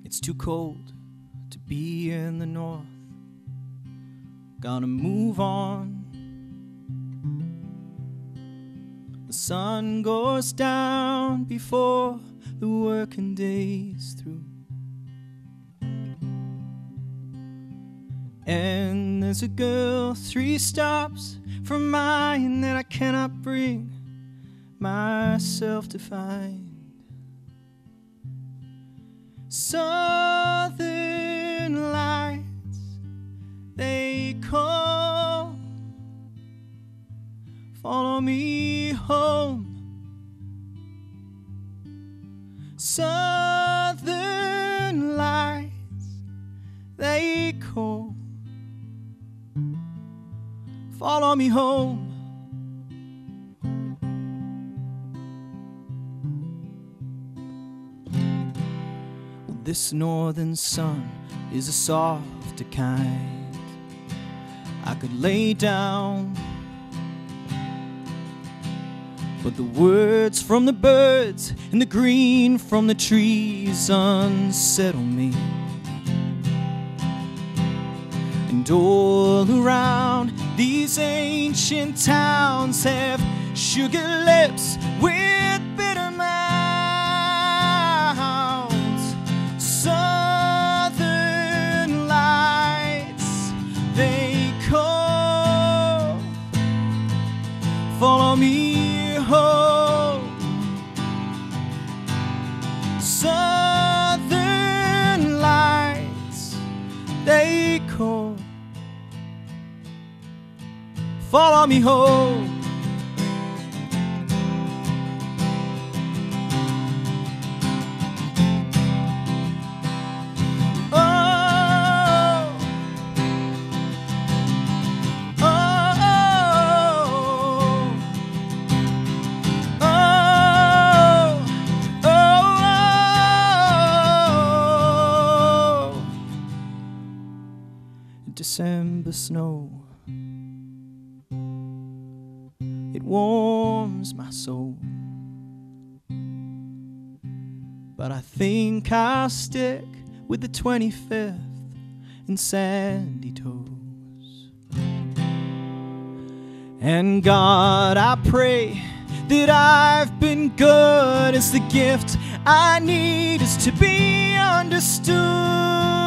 It's too cold to be in the north. Gotta move on. The sun goes down before the working day's through. And there's a girl 3 stops from mine that I cannot bring myself to find. Southern lights, they call. Follow me home. Southern lights, they call. Follow me home. Well, this northern sun is a softer kind. I could lay down, but the words from the birds and the green from the trees unsettle me. And all around these ancient towns have sugar lips with bitter mouths. Southern lights, they call. Follow me home. Southern lights, they call. Follow me home. December snow, it warms my soul, but I think I'll stick with the 25th and Sandy Toes. And God, I pray that I've been good, as the gift I need is to be understood.